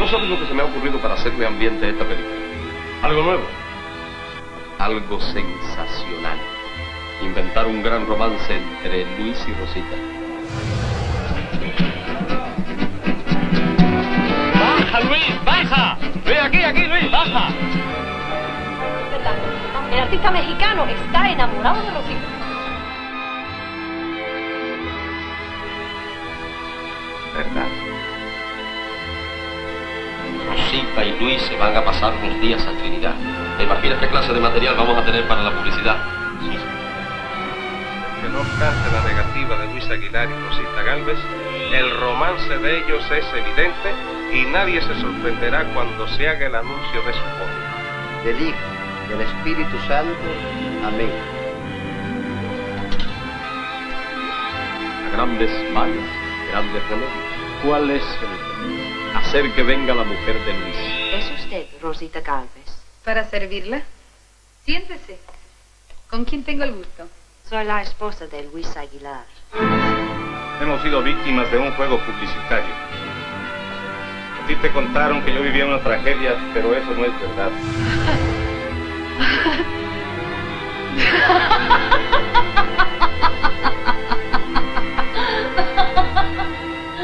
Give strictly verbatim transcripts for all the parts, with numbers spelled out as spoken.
sabes lo que se me ha ocurrido para hacerle ambiente a esta película? ¿Algo nuevo? Algo sensacional. Inventar un gran romance entre Luis y Rosita. ¡Baja, Luis! ¡Baja! ¡Ven aquí, aquí, Luis! ¡Baja! El artista mexicano está enamorado de Rosita. ¿Verdad? Rosita y Luis se van a pasar unos días a Trinidad. ¿Te imaginas qué clase de material vamos a tener para la publicidad? Sí. Que no obstante la negativa de Luis Aguilar y Rosita Gálvez, el romance de ellos es evidente y nadie se sorprenderá cuando se haga el anuncio de su boda. Del Hijo, del Espíritu Santo. Amén. A grandes males, grandes remedios. ¿Cuál es el hacer que venga la mujer de Luis? ¿Es usted Rosita Gálvez? Para servirla. Siéntese. ¿Con quién tengo el gusto? Soy la esposa de Luis Aguilar. Hemos sido víctimas de un juego publicitario. A ti te contaron que yo vivía una tragedia, pero eso no es verdad.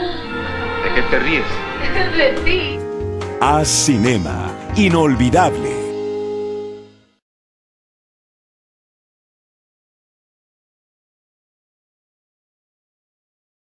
¿De qué te ríes? De ti. Haz Cinema. Inolvidable.